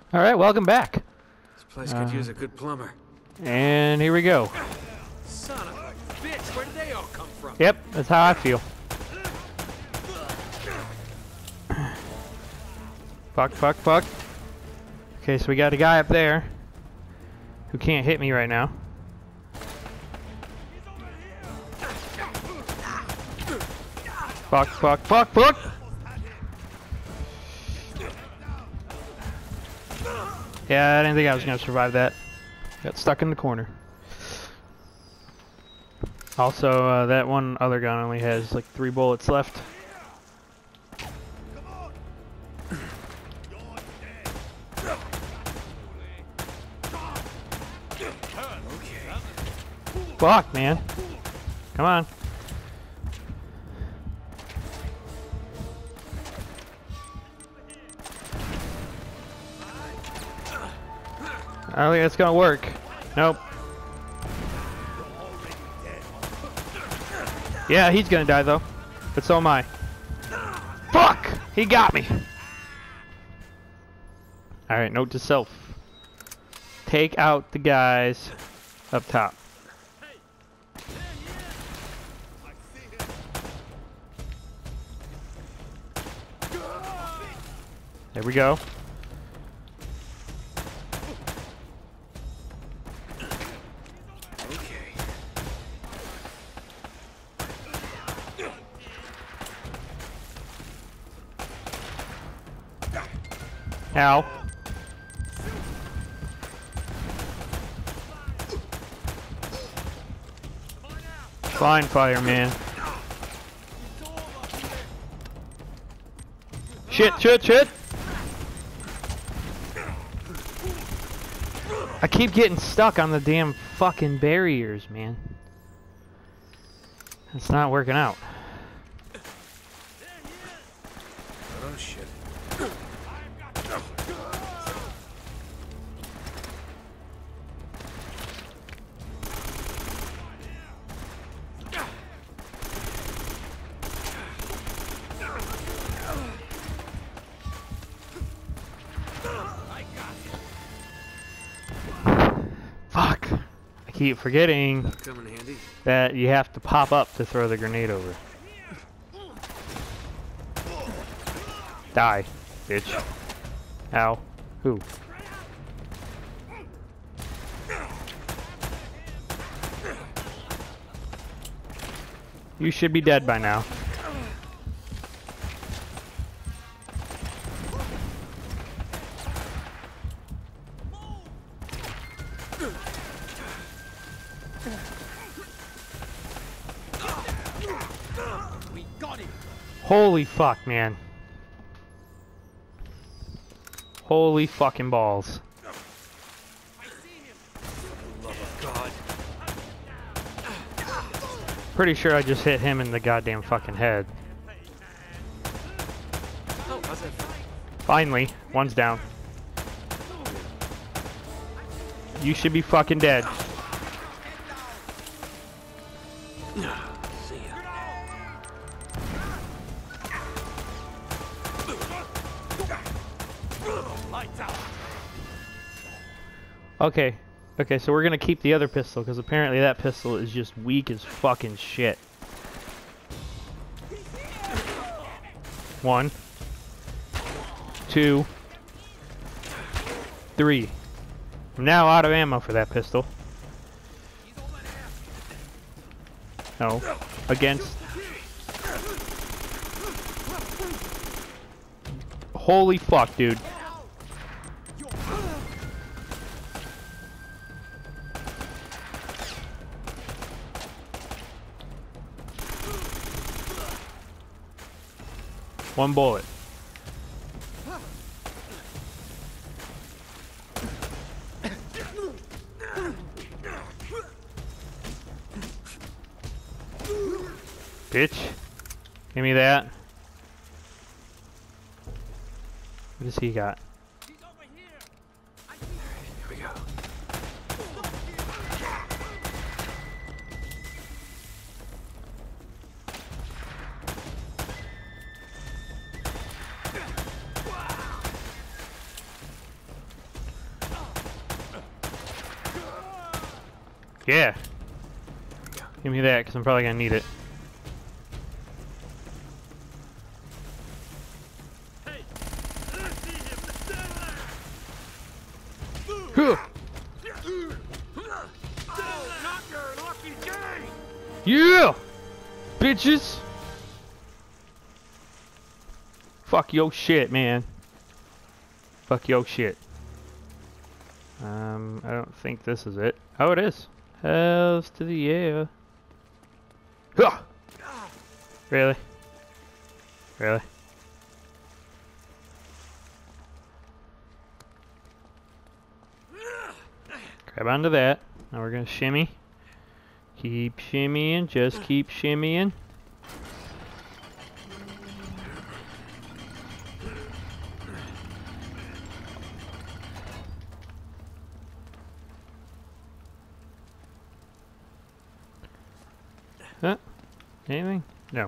All right, welcome back. This place could use a good plumber. And here we go. Son of a bitch, where did they all come from? Yep, that's how I feel. Fuck. Okay, so we got a guy up there who can't hit me right now. Fuck. Yeah, I didn't think I was gonna survive that. Got stuck in the corner. Also, that one other gun only has like 3 bullets left. Fuck, man. Come on. I don't think that's gonna work. Nope. Yeah, he's gonna die though. But so am I. Fuck! He got me! Alright, note to self. Take out the guys up top. There we go. Ow. Fine fire, man. Shit. I keep getting stuck on the damn fucking barriers, man. It's not working out. Oh shit. Fuck. I keep forgetting that you have to pop up to throw the grenade over. Die, bitch. Ow. Who? You should be dead by now. We got him. Holy fuck, man. Holy fucking balls. Pretty sure I just hit him in the goddamn fucking head. Finally, one's down. You should be fucking dead. Okay, so we're gonna keep the other pistol because apparently that pistol is just weak as fucking shit. 1, 2, 3. I'm now out of ammo for that pistol. No, against. Holy fuck, dude. One bullet. Bitch. Give me that. What does he got? Here we go. Yeah. Give me that, because I'm probably gonna need it. Hey, I see him. Huh. Oh, not your lucky day. Yeah! Bitches! Fuck your shit, man. Fuck your shit. I don't think this is it. Oh, it is. Hells to the yeah. Huh. Really? Really? Grab onto that. Now we're gonna shimmy. Keep shimmying, just keep shimmying. Huh? Anything? No.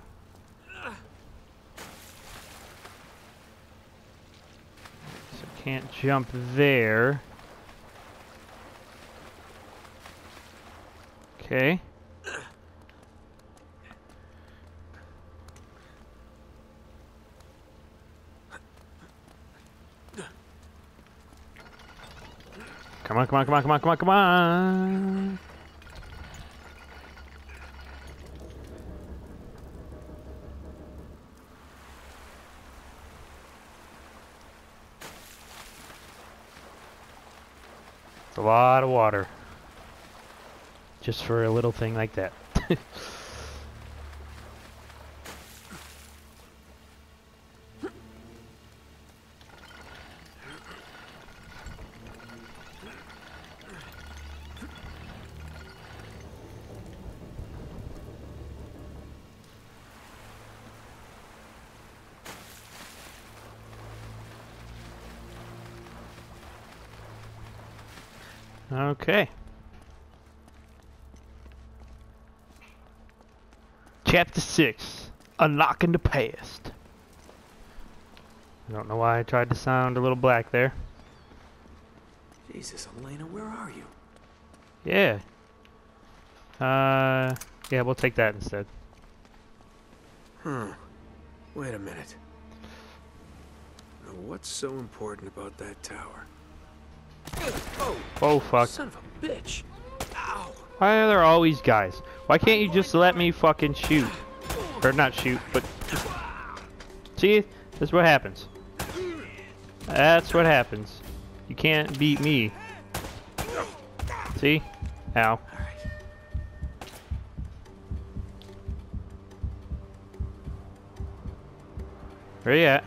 So can't jump there. Okay. Come on, come on, come on, come on, come on, come on. It's a lot of water. Just for a little thing like that. Okay. Chapter 6. Unlocking the Past. I don't know why I tried to sound a little black there. Jesus, Elena, where are you? Yeah. Yeah, we'll take that instead. Wait a minute. Now, what's so important about that tower? Oh, Oh, fuck. son of a bitch. Ow. Why are there always guys? Why can't you just let me fucking shoot? Or not shoot, but just... See? That's what happens. That's what happens. You can't beat me. See? Ow. Where you at?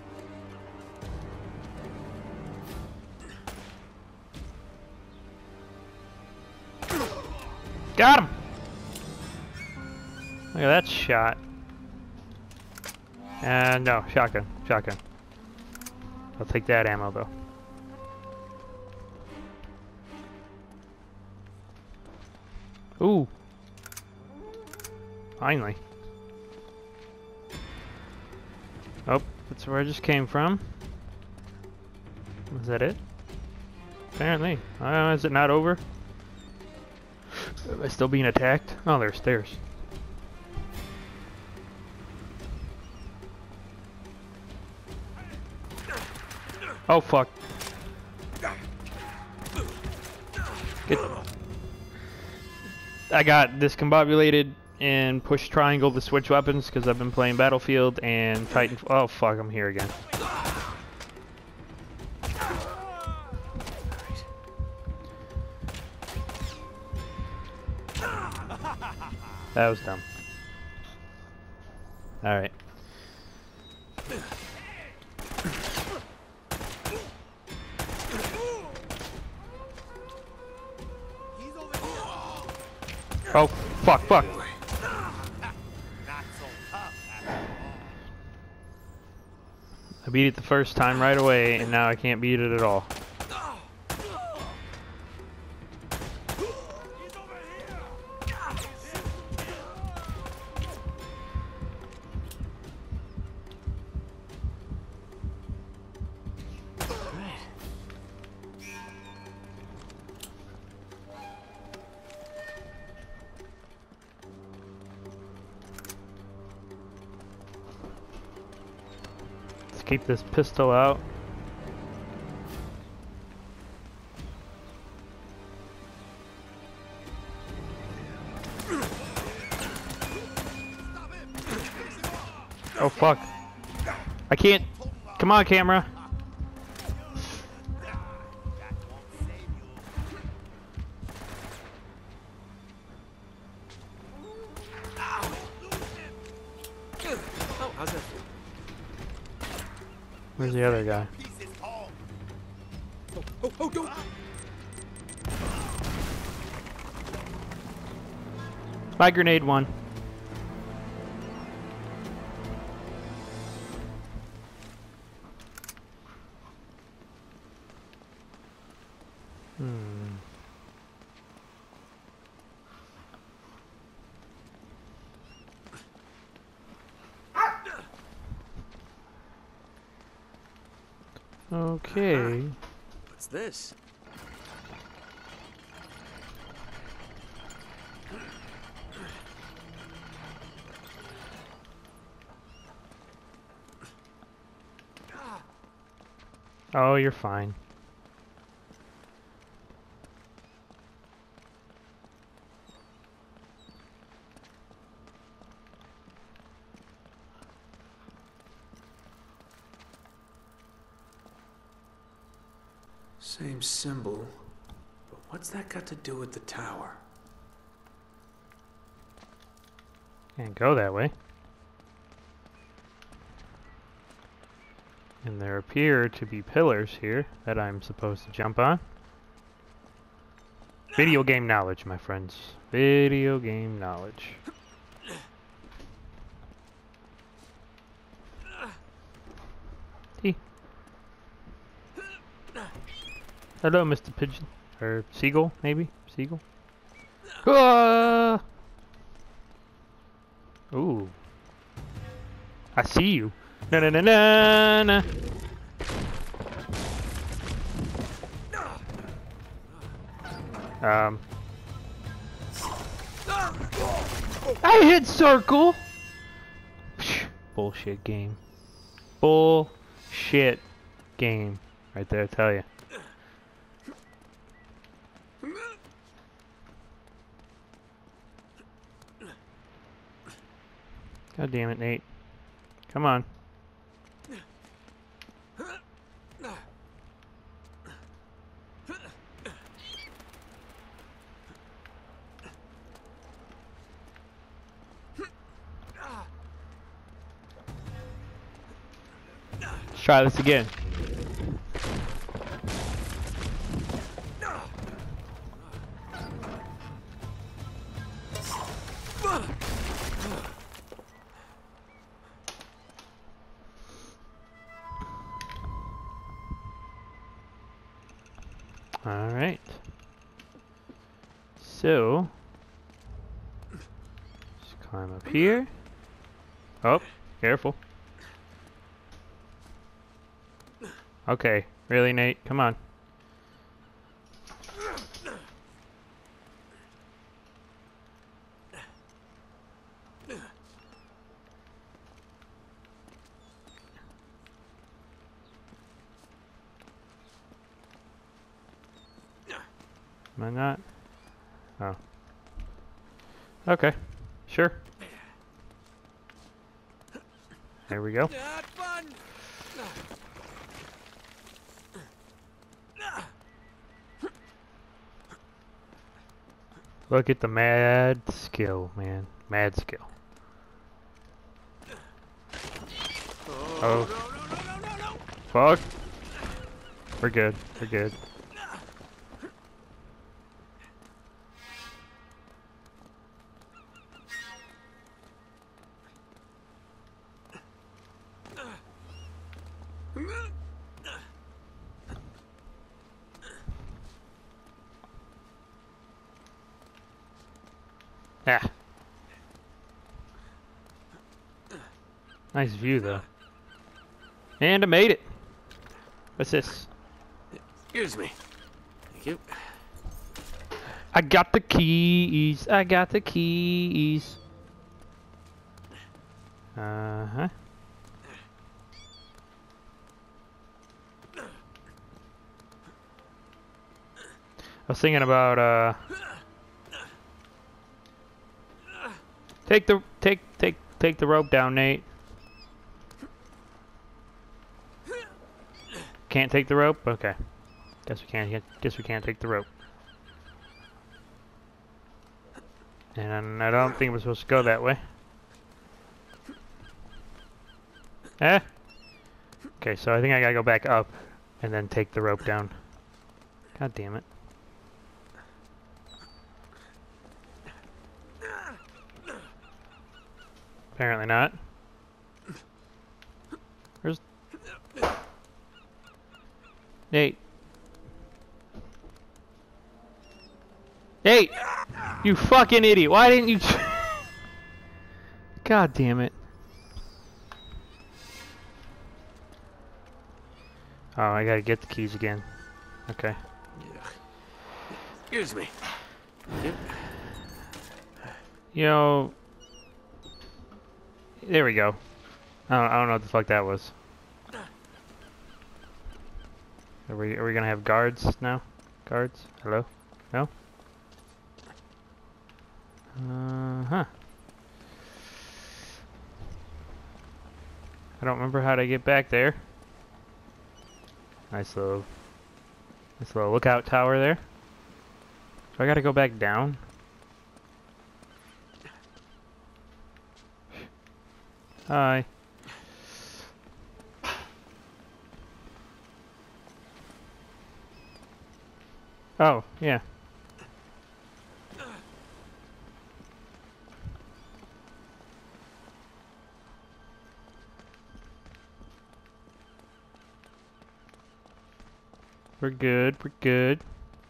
Got him! Look at that shot. No, shotgun. Shotgun. I'll take that ammo though. Ooh. Finally. Oh, that's where I just came from. Was that it? Apparently. Is it not over? Am I still being attacked? Oh, there's stairs. Oh, fuck. I got discombobulated and pushed triangle to switch weapons because I've been playing Battlefield and Titan. Oh, fuck, I'm here again. That was dumb. Alright. Oh, fuck, fuck. I beat it the first time right away, and now I can't beat it at all. keep this pistol out. Oh fuck. I can't. Come on, camera. Oh, how's that feel? Where's the other guy? Oh, don't! My grenade one. Okay. What's this? Oh, you're fine. Same symbol, but what's that got to do with the tower? Can't go that way. And there appear to be pillars here that I'm supposed to jump on. Video game knowledge, my friends. Video game knowledge. See? Hello, Mr. Pigeon. Or Seagull, maybe? Seagull? Ah! Ooh. I see you. Na na na na na. I hit circle. Bullshit game. Bullshit game. Right there, I tell you. God damn it, Nate. Come on. Let's try this again. Alright. So, just climb up here. Oh, careful. Okay, really, Nate? Come on. Am I not? Oh. Okay. Sure. There we go. Not fun. Look at the mad skill, man. Mad skill. Oh. No. Fuck. We're good. We're good. Ah. Nice view, though. And I made it. What's this? Excuse me. Thank you. I got the keys. I got the keys. Uh-huh. was thinking about take the rope down, Nate. Can't take the rope? Okay. Guess we can't take the rope. And I don't think we're supposed to go that way. Eh? Okay, so I think I gotta go back up and then take the rope down. God damn it. Apparently not. Where's... Nate. Nate! You fucking idiot! Why didn't you... God damn it. Oh, I gotta get the keys again. Okay. Excuse me. Yep. You know... There we go. I don't know what the fuck that was. Are we gonna have guards now? Guards? Hello? No? Huh. I don't remember how to get back there. Nice little lookout tower there. So I gotta go back down. Hi. Oh, yeah. We're good, we're good.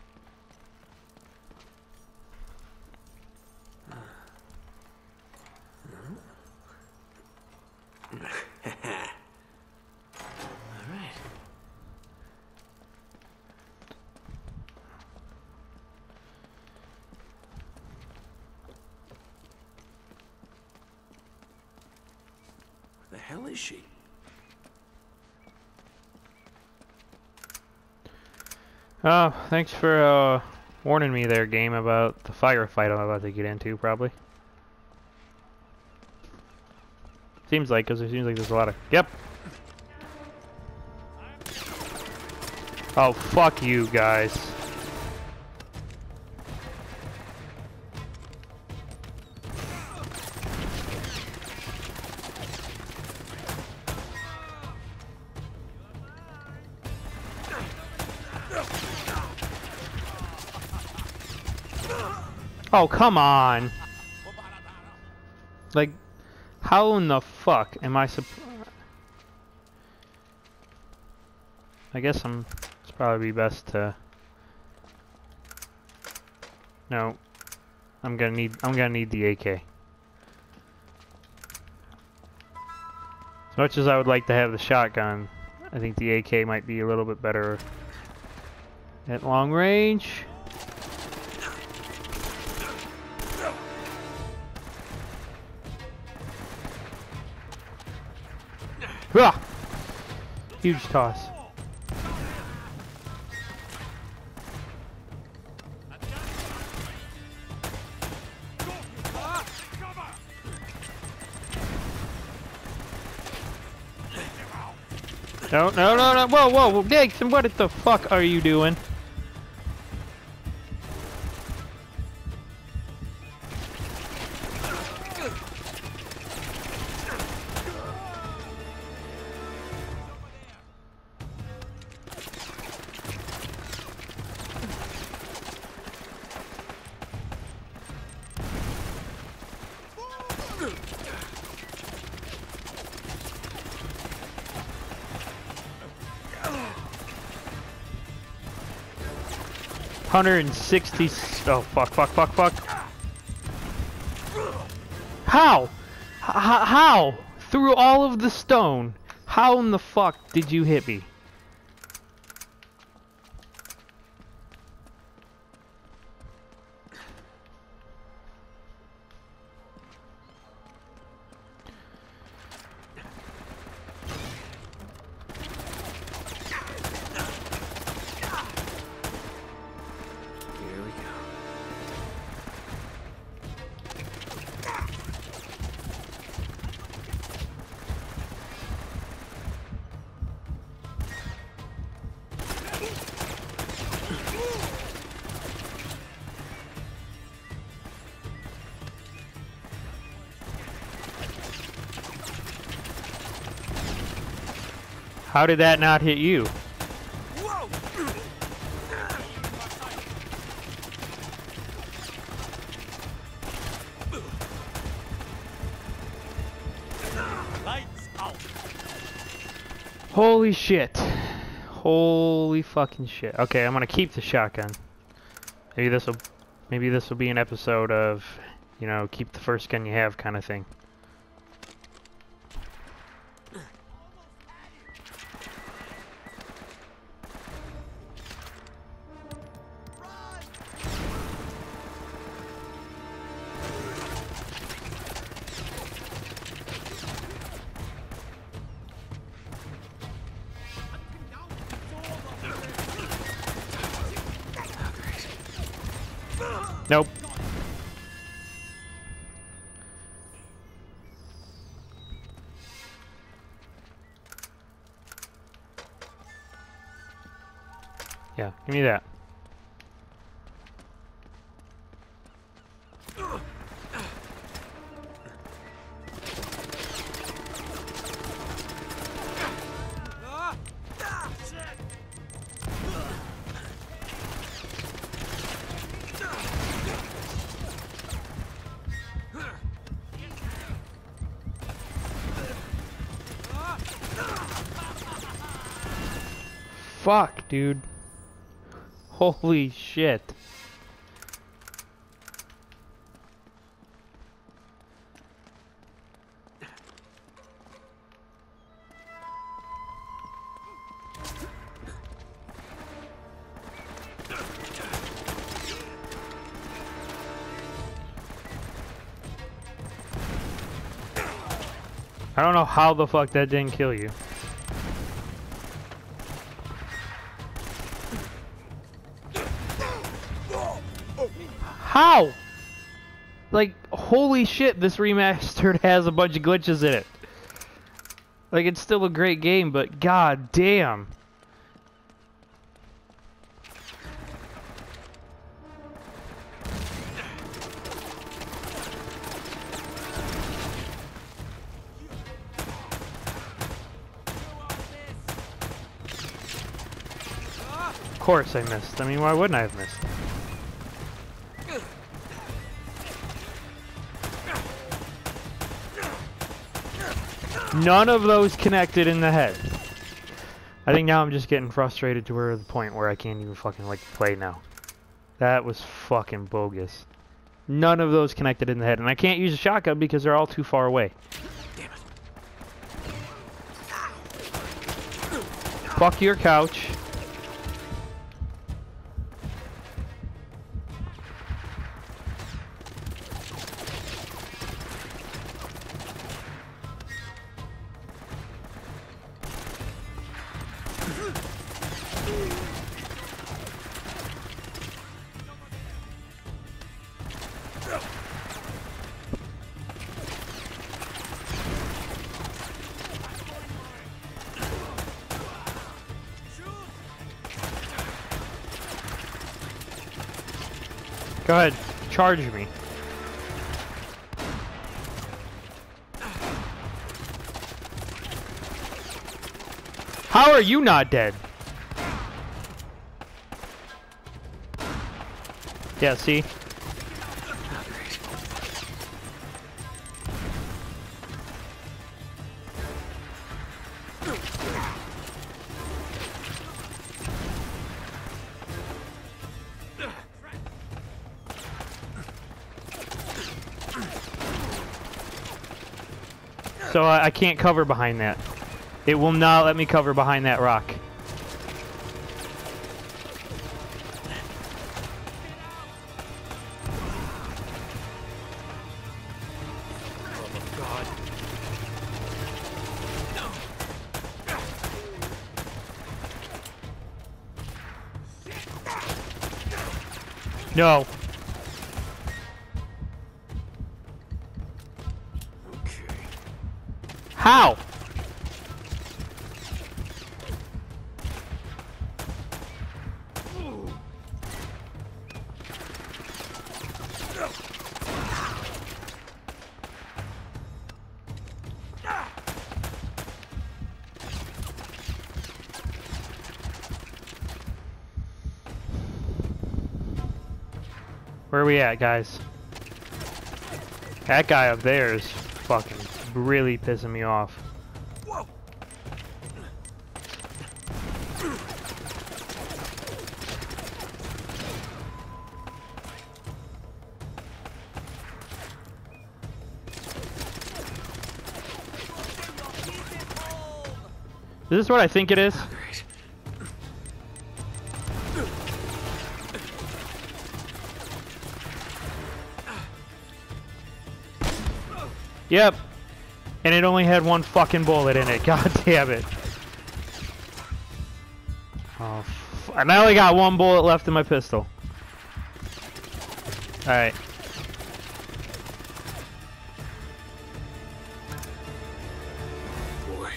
The hell is she? Oh, thanks for warning me there, game, about the firefight I'm about to get into, probably. Seems like, because it seems like there's a lot of... Yep! Oh, fuck you guys. Oh, come on! Like, how in the fuck am I I guess it's probably best to... No. I'm gonna need the AK. As much as I would like to have the shotgun, I think the AK might be a little bit better at long range. Ah! Huge toss. No, no, no, no, whoa, whoa, Dixon, what the fuck are you doing? $160. Oh fuck! Fuck! Fuck! Fuck! How? How? Through all of the stone? How in the fuck did you hit me? How did that not hit you? Holy shit. Holy fucking shit. Okay, I'm gonna keep the shotgun. Maybe this will be an episode of, you know, keep the first gun you have kind of thing. Nope. Yeah, give me that. Fuck, dude. Holy shit. I don't know how the fuck that didn't kill you. How? Like, holy shit, this remastered has a bunch of glitches in it. Like, it's still a great game, but god damn. Of course I missed. I mean, why wouldn't I have missed? None of those connected in the head. I think now I'm just getting frustrated to the point where I can't even fucking like play now. That was fucking bogus. None of those connected in the head, and I can't use a shotgun because they're all too far away. Damn it. Fuck your couch. Go ahead, charge me. How are you not dead? Yeah, see? So I can't cover behind that. It will not let me cover behind that rock. No. How? Where are we at, guys? That guy up there is fucking really pissing me off. Whoa. Is this what I think it is? Great. Yep. And it only had one fucking bullet in it. God damn it. Oh, and I only got one bullet left in my pistol. Alright. Boy.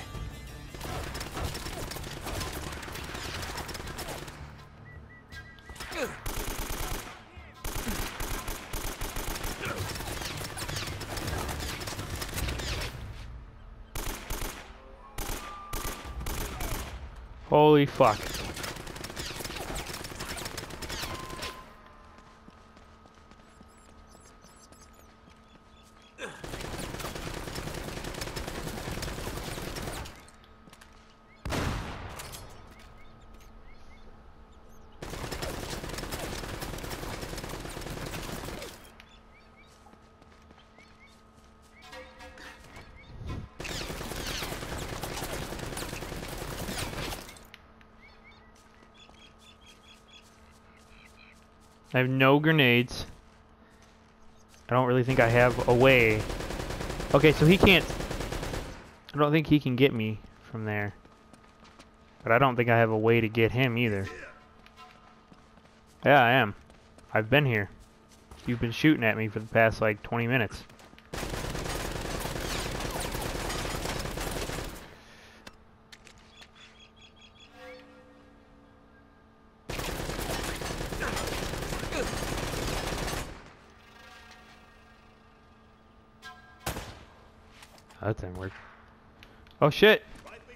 Holy fuck. I have no grenades. I don't really think I have a way. Okay, so he can't... I don't think he can get me from there. But I don't think I have a way to get him either. Yeah, I am. I've been here. You've been shooting at me for the past, like, 20 minutes. That didn't work. Oh shit!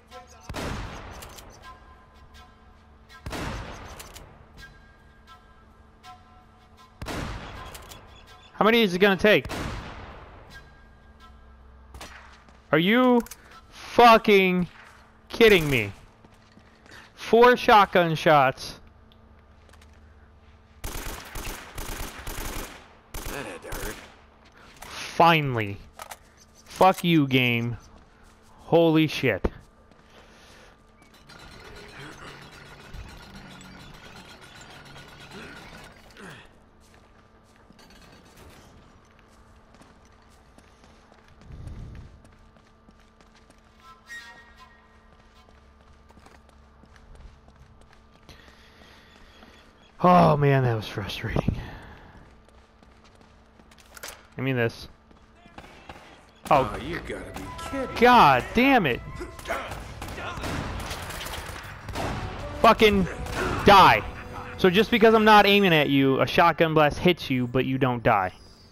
How many is it gonna take? Are you fucking kidding me? 4 shotgun shots. That had to hurt. Finally. Fuck you, game. Holy shit. Oh man, that was frustrating. Give me this. Oh, You gotta be kidding. God damn it. Fucking die. So just because I'm not aiming at you, a shotgun blast hits you, but you don't die.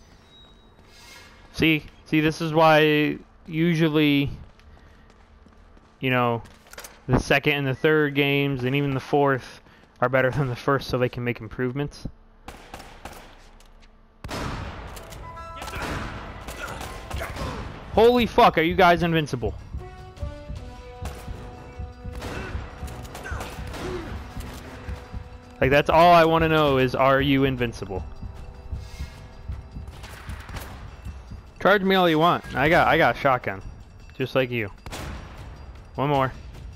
See, this is why usually, you know, the second and the third games, and even the fourth, are better than the first, so they can make improvements. Holy fuck, are you guys invincible? Like, that's all I want to know is, are you invincible? Charge me all you want. I got a shotgun. Just like you. One more.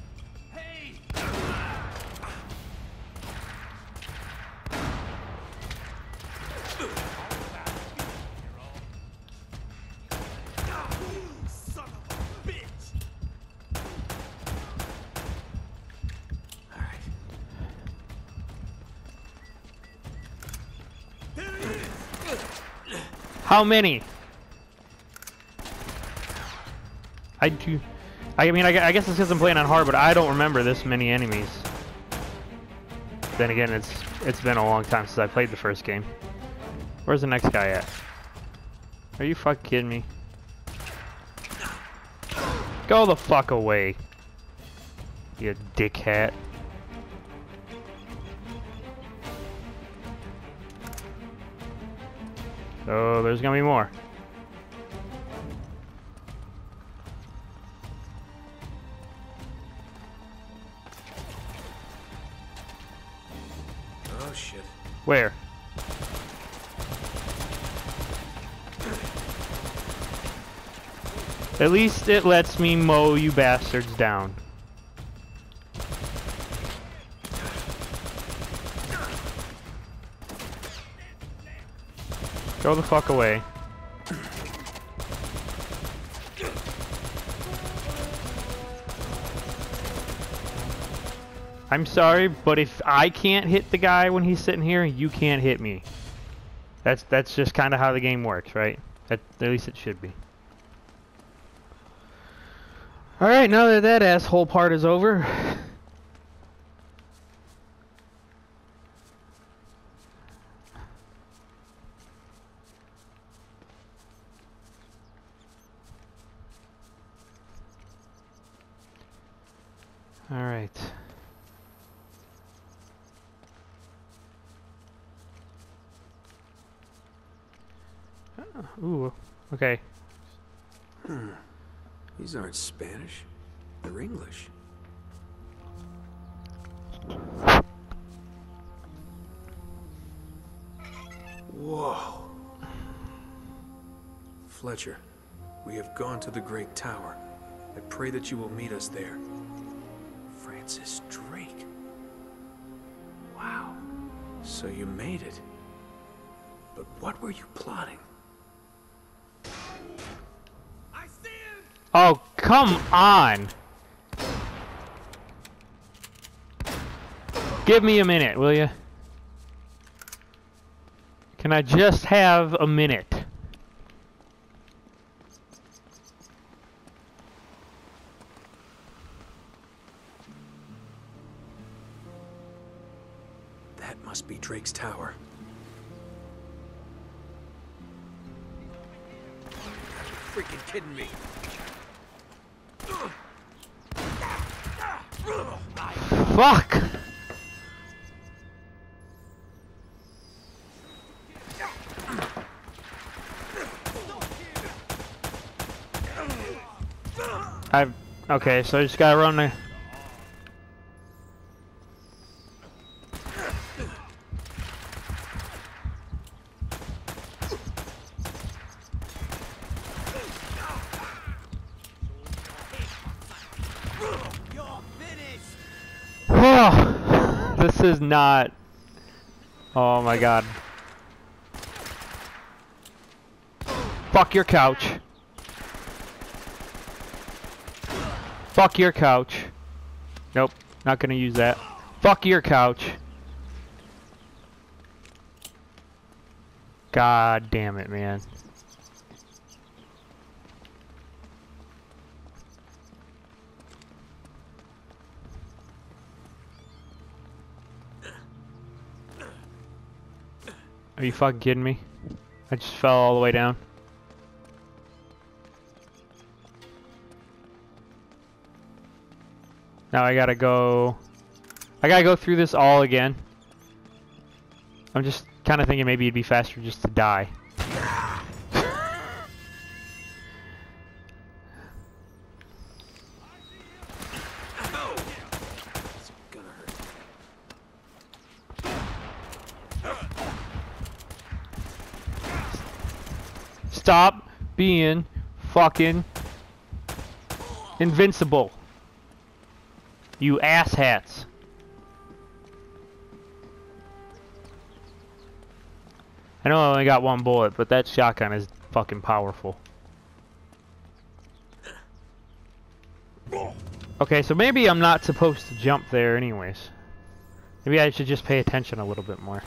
How many? I mean, I guess it's because I'm playing on hard, but I don't remember this many enemies. Then again, it's been a long time since I played the first game. Where's the next guy at? Are you fucking kidding me? Go the fuck away, you dickhat. So there's gonna be more. Oh shit. Where? At least it lets me mow you bastards down. Go the fuck away. I'm sorry, but if I can't hit the guy when he's sitting here, you can't hit me. That's just kind of how the game works, right? At least it should be. Alright, now that that asshole part is over. Alright. Ooh, okay. These aren't Spanish. They're English. Whoa. Fletcher, we have gone to the Great Tower. I pray that you will meet us there. Francis Drake. Wow. So you made it. But what were you plotting? Oh, come on! Give me a minute, will you? Can I just have a minute? That must be Drake's tower. You're freaking kidding me. Fuck! Okay, so I just gotta run the... Oh, this is not... Oh my god. Fuck your couch. Fuck your couch. Nope, not gonna use that. Fuck your couch. God damn it, man. Are you fucking kidding me? I just fell all the way down. Now I gotta go through this all again. I'm just kind of thinking maybe it'd be faster just to die. Stop being fucking invincible. You asshats. I know I only got one bullet, but that shotgun is fucking powerful. Okay, so maybe I'm not supposed to jump there anyways. Maybe I should just pay attention a little bit more.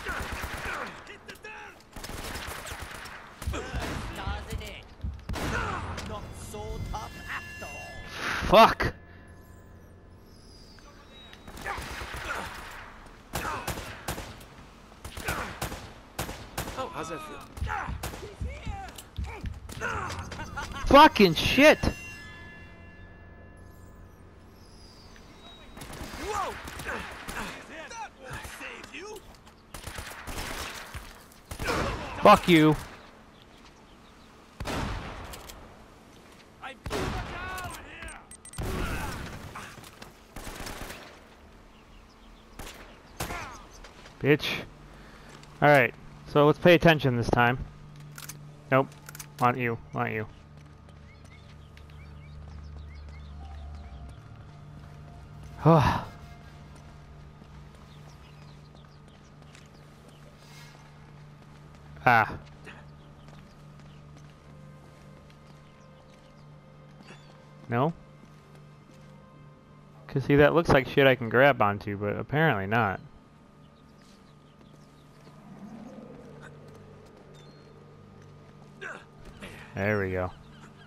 Fuck! Oh, how's that feel? Fucking shit! Whoa! That won't save you. Fuck you. Bitch. Alright, so let's pay attention this time. Nope. Want you. Want you. Ah. No? Cause see, that looks like shit I can grab onto, but apparently not. There we go.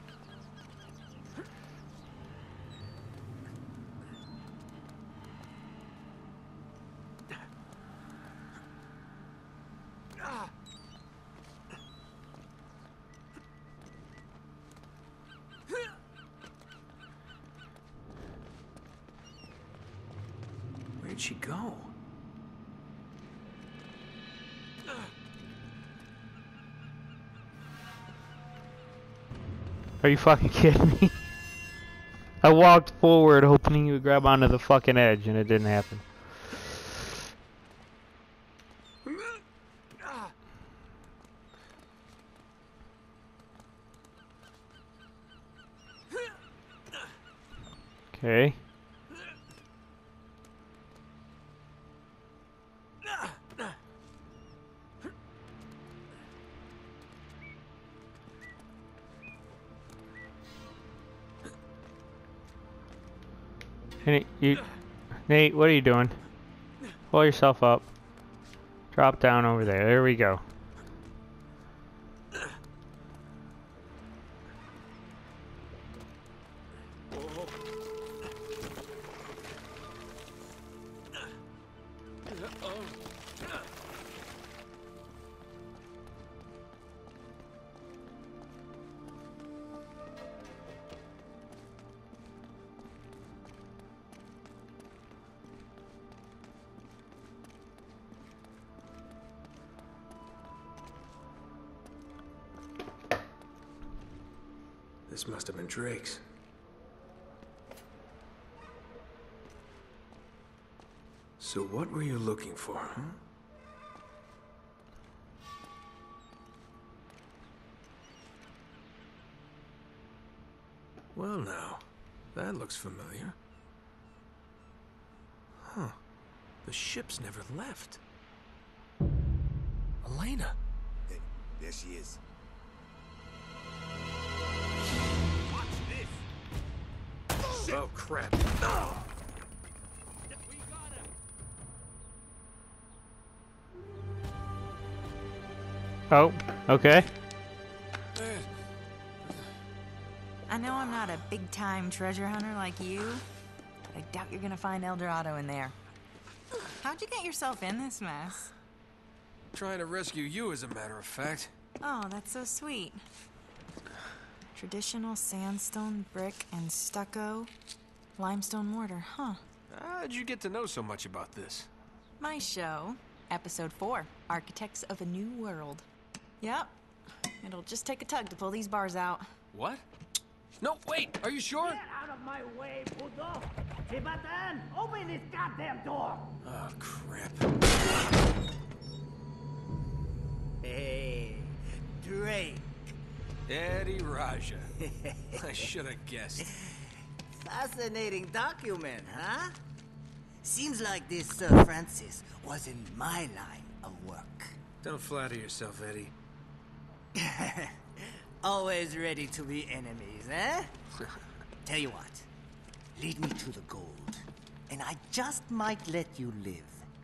Where'd she go? Are you fucking kidding me? I walked forward hoping you would grab onto the fucking edge and it didn't happen. Okay. Nate, what are you doing? Pull yourself up. Drop down over there. There we go. This must have been Drake's. So what were you looking for, huh? Well now, that looks familiar. Huh. The ship's never left. Elena! Hey, there she is. Oh, crap. Oh, okay. I know I'm not a big-time treasure hunter like you, but I doubt you're gonna find El Dorado in there. How'd you get yourself in this mess? Trying to rescue you, as a matter of fact. Oh, that's so sweet. Traditional sandstone, brick, and stucco. Limestone mortar, huh? How'd you get to know so much about this? My show, Episode 4, Architects of a New World. Yep. It'll just take a tug to pull these bars out. What? No, wait, are you sure? Get out of my way, puto! Chibatan, open this goddamn door! Oh, crap. Hey, Drake. Eddie Raja. I should have guessed. Fascinating document, huh? Seems like this Sir Francis was in my line of work. Don't flatter yourself, Eddie. Always ready to be enemies, eh? Tell you what, lead me to the gold, and I just might let you live.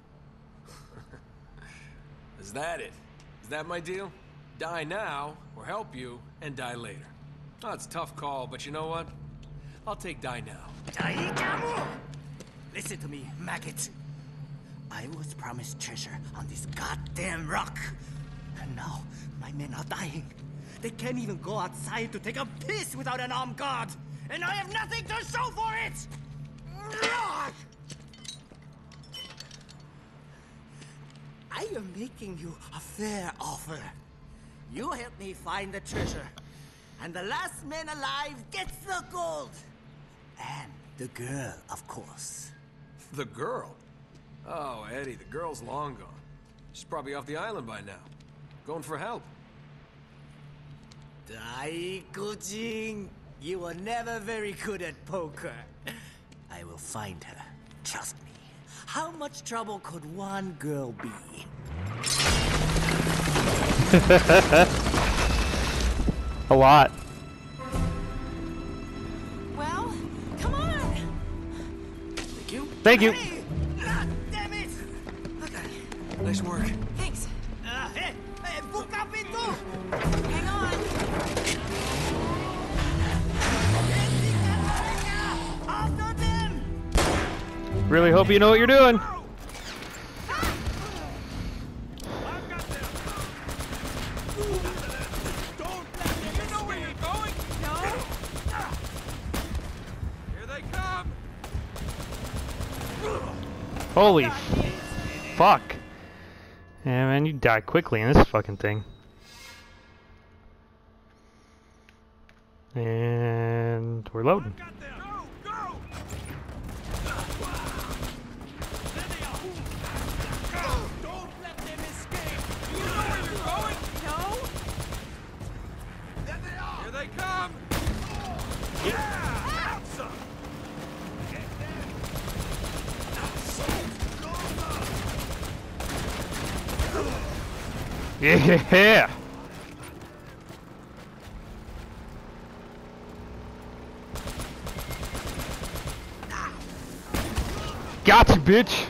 Is that it? Is that my deal? Die now, or help you, and die later. Oh, it's a tough call, but you know what? I'll take die now. Listen to me, maggot. I was promised treasure on this goddamn rock. And now, my men are dying. They can't even go outside to take a piss without an armed guard. And I have nothing to show for it! I am making you a fair offer. You help me find the treasure, and the last man alive gets the gold. And the girl, of course. The girl? Oh, Eddie, the girl's long gone. She's probably off the island by now. Going for help. Daikujin, you were never very good at poker. I will find her. Trust me. How much trouble could one girl be? A lot. Well, come on. Thank you. Thank you. Hey! Ah, damn it! Nice work. Thanks. Hey, buka pintu! Hang on. After them! Really hope you know what you're doing. Holy fuck. Yeah, man, you die quickly in this fucking thing. And we're loading. Yeah! Gotcha, bitch!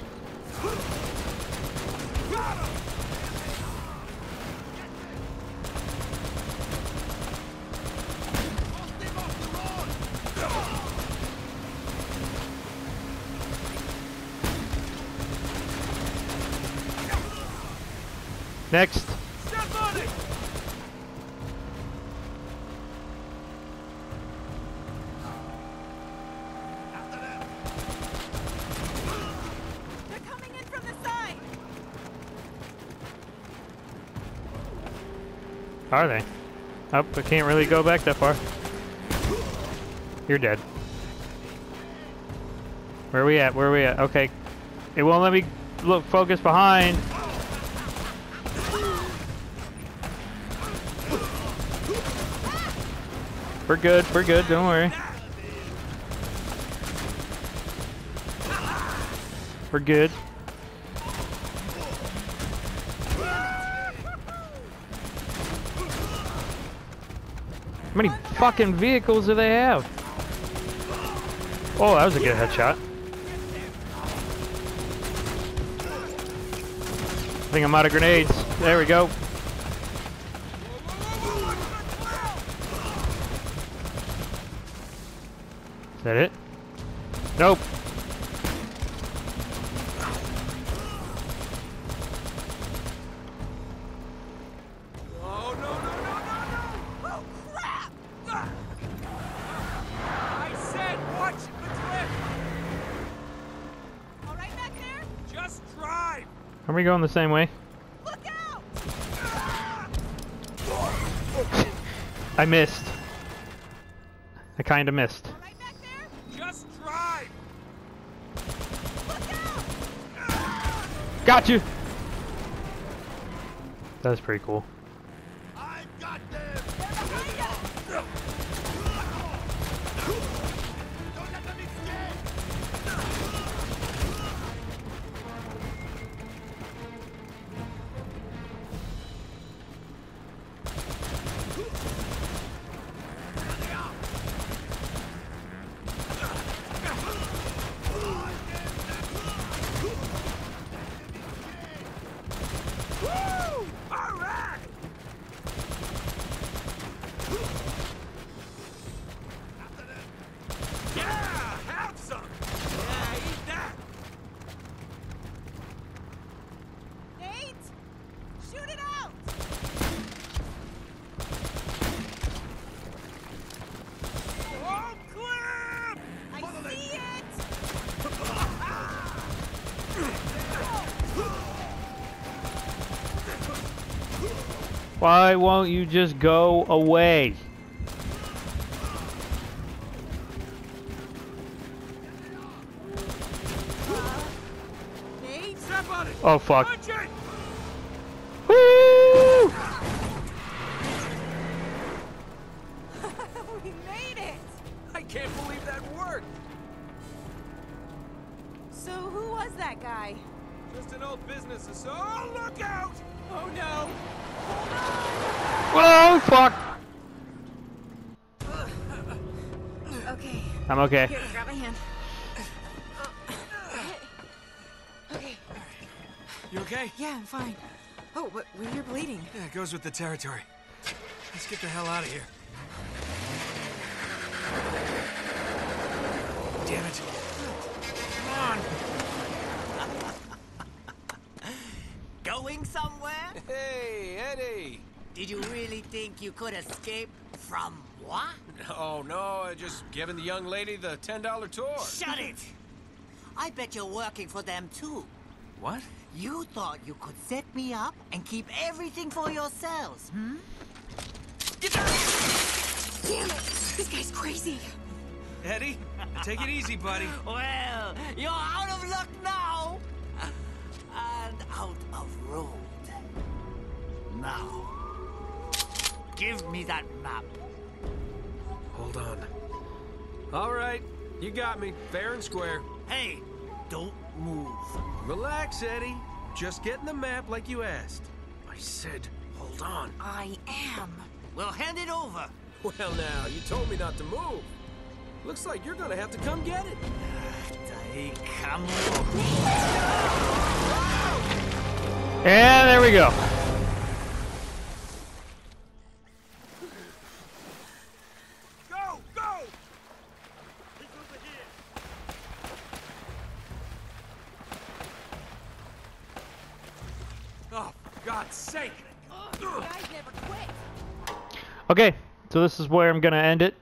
Next. They're coming in from the side. Are they? Oh, I can't really go back that far. You're dead. Where are we at? Where are we at? Okay. It won't let me look focus behind. We're good, don't worry. We're good. How many fucking vehicles do they have? Oh, that was a good headshot. I think I'm out of grenades. There we go. Is that it? Nope. Oh, no, no, no, no, no! Oh, crap! I said watch the cliff! All right back there? Just drive! Are we going the same way? Look out! I missed. I kinda missed. All right back there? Just drive! Look out! Got you! That's pretty cool. I got them! They're behind us! Don't let them escape! Woo! All right! Yeah! Have some! Yeah, eat that! Nate! Shoot it out! Oh, clip! I see it! Why won't you just go away? Nate? Oh fuck. Punch it! Woo! We made it! I can't believe that worked. So who was that guy? Just an old business associate. Oh, look out! Oh no! Whoa, fuck! Okay. I'm okay. Here, grab my hand. Okay. You okay? Yeah, I'm fine. Oh, but you're bleeding. Yeah, it goes with the territory. Let's get the hell out of here. Damn it. Come on. Going somewhere? Hey, Eddie. Did you really think you could escape from what? Oh, no, just giving the young lady the $10 tour. Shut it! I bet you're working for them too. What? You thought you could set me up and keep everything for yourselves, hmm? Damn it! This guy's crazy. Eddie, take it easy, buddy. Well, you're out of luck now! And out of road. Now, give me that map. Hold on. All right, you got me, fair and square. Hey, don't move. Relax, Eddie. Just getting the map like you asked. I said, hold on. I am. Well, hand it over. Well, now, you told me not to move. Looks like you're gonna have to come get it. Come And there we go. Go! Go! He's over here. Oh, for God's sake. You guys never quit. Okay, so this is where I'm gonna end it.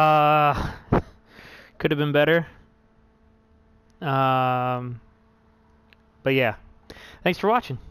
Could have been better. But yeah, thanks for watching.